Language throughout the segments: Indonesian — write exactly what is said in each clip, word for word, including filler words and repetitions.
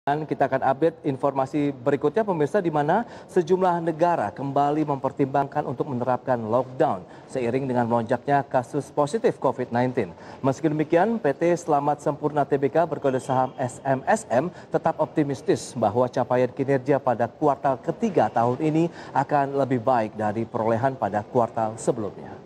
Dan kita akan update informasi berikutnya pemirsa, di mana sejumlah negara kembali mempertimbangkan untuk menerapkan lockdown seiring dengan melonjaknya kasus positif COVID sembilan belas. Meski demikian, P T Selamat Sempurna Tbk berkode saham S M S M tetap optimistis bahwa capaian kinerja pada kuartal ketiga tahun ini akan lebih baik dari perolehan pada kuartal sebelumnya.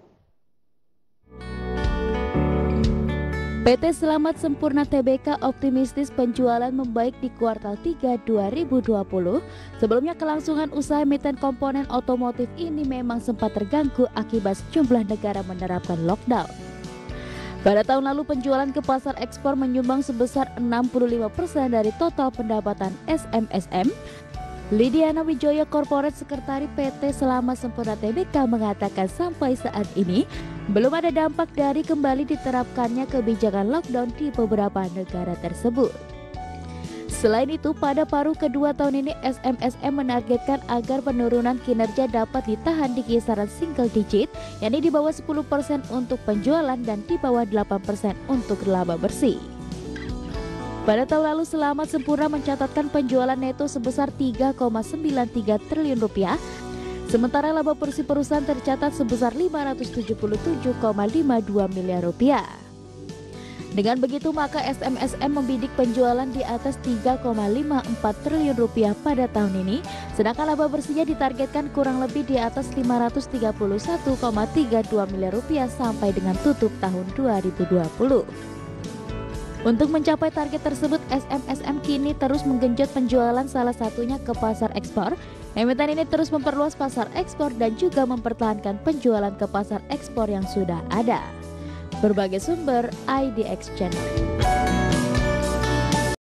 P T Selamat Sempurna Tbk optimistis penjualan membaik di kuartal tiga dua ribu dua puluh. Sebelumnya kelangsungan usaha emiten komponen otomotif ini memang sempat terganggu akibat sejumlah negara menerapkan lockdown. Pada tahun lalu penjualan ke pasar ekspor menyumbang sebesar enam puluh lima persen dari total pendapatan S M S M. Lidiana Wijoyo, Corporate Sekretari P T Selamat Sempurna Tbk mengatakan sampai saat ini belum ada dampak dari kembali diterapkannya kebijakan lockdown di beberapa negara tersebut. Selain itu, pada paruh kedua tahun ini S M S M menargetkan agar penurunan kinerja dapat ditahan di kisaran single digit, yakni di bawah sepuluh persen untuk penjualan dan di bawah delapan persen untuk laba bersih. Pada tahun lalu Selamat Sempurna mencatatkan penjualan neto sebesar tiga koma sembilan tiga triliun rupiah, sementara laba bersih perusahaan tercatat sebesar lima ratus tujuh puluh tujuh koma lima dua miliar rupiah. Dengan begitu maka S M S M membidik penjualan di atas tiga koma lima empat triliun rupiah pada tahun ini, sedangkan laba bersihnya ditargetkan kurang lebih di atas lima ratus tiga puluh satu koma tiga dua miliar rupiah sampai dengan tutup tahun dua ribu dua puluh. Untuk mencapai target tersebut, S M S M kini terus menggenjot penjualan, salah satunya ke pasar ekspor. Emiten ini terus memperluas pasar ekspor dan juga mempertahankan penjualan ke pasar ekspor yang sudah ada. Berbagai sumber I D X Channel.